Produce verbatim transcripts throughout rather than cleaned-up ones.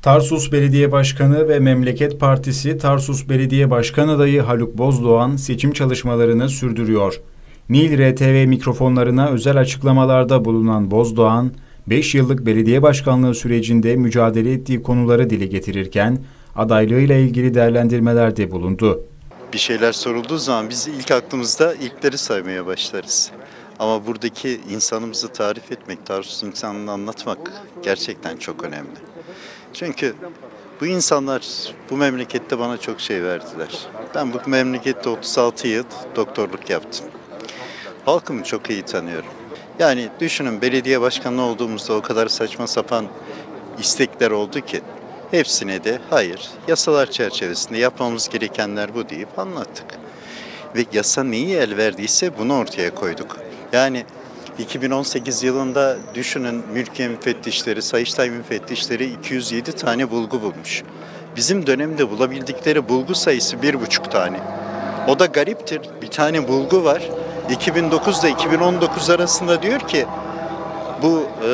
Tarsus Belediye Başkanı ve Memleket Partisi Tarsus Belediye Başkan adayı Haluk Bozdoğan seçim çalışmalarını sürdürüyor. Nil R T V mikrofonlarına özel açıklamalarda bulunan Bozdoğan, beş yıllık belediye başkanlığı sürecinde mücadele ettiği konuları dile getirirken adaylığıyla ilgili değerlendirmelerde bulundu. Bir şeyler sorulduğu zaman biz ilk aklımızda ilkleri saymaya başlarız. Ama buradaki insanımızı tarif etmek, Tarsus insanını anlatmak gerçekten çok önemli. Çünkü bu insanlar bu memlekette bana çok şey verdiler. Ben bu memlekette otuz altı yıl doktorluk yaptım. Halkımı çok iyi tanıyorum. Yani düşünün, belediye başkanı olduğumuzda o kadar saçma sapan istekler oldu ki hepsine de hayır, yasalar çerçevesinde yapmamız gerekenler bu deyip anlattık. Ve yasa neyi el verdiyse bunu ortaya koyduk. Yani iki bin on sekiz yılında düşünün, mülkiye müfettişleri, Sayıştay müfettişleri iki yüz yedi tane bulgu bulmuş. Bizim dönemde bulabildikleri bulgu sayısı bir buçuk tane. O da gariptir. Bir tane bulgu var. iki bin dokuzda iki bin on dokuz arasında diyor ki bu e,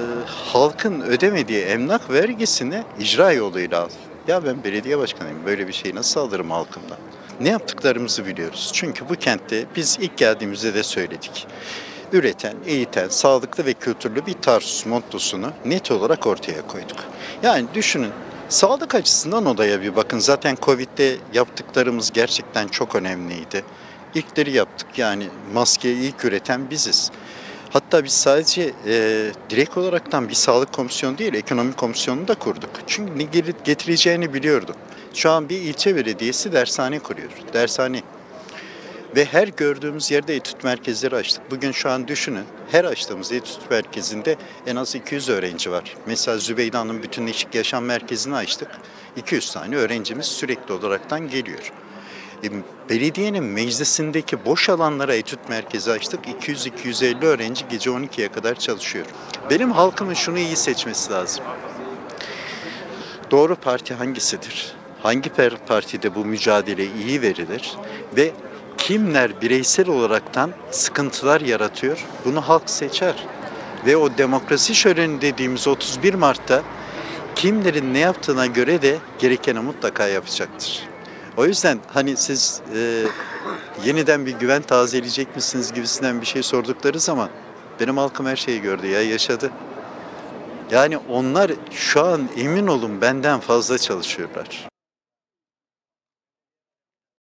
halkın ödemediği emlak vergisini icra yoluyla al. Ya ben belediye başkanıyım. Böyle bir şeyi nasıl alırım halkımdan? Ne yaptıklarımızı biliyoruz. Çünkü bu kentte biz ilk geldiğimizde de söyledik. Üreten, eğiten, sağlıklı ve kültürlü bir Tarsus mottosunu net olarak ortaya koyduk. Yani düşünün, sağlık açısından odaya bir bakın. Zaten Covid'de yaptıklarımız gerçekten çok önemliydi. İlkleri yaptık, yani maskeyi ilk üreten biziz. Hatta biz sadece e, direkt olaraktan bir sağlık komisyonu değil, ekonomi komisyonu da kurduk. Çünkü ne getireceğini biliyorduk. Şu an bir ilçe belediyesi dershane kuruyor, dershane. Ve her gördüğümüz yerde etüt merkezleri açtık. Bugün şu an düşünün, her açtığımız etüt merkezinde en az iki yüz öğrenci var. Mesela Zübeyda'nın bütünleşik yaşam merkezini açtık. iki yüz tane öğrencimiz sürekli olaraktan geliyor. E, belediyenin meclisindeki boş alanlara etüt merkezi açtık. iki yüz iki yüz elli öğrenci gece on ikiye kadar çalışıyor. Benim halkımın şunu iyi seçmesi lazım. Doğru parti hangisidir? Hangi partide bu mücadele iyi verilir? Ve kimler bireysel olaraktan sıkıntılar yaratıyor? Bunu halk seçer. Ve o demokrasi şöleni dediğimiz otuz bir Mart'ta kimlerin ne yaptığına göre de gerekeni mutlaka yapacaktır. O yüzden hani siz e, yeniden bir güven tazeleyecek misiniz gibisinden bir şey sordukları zaman benim halkım her şeyi gördü ya, yaşadı. Yani onlar şu an emin olun benden fazla çalışıyorlar.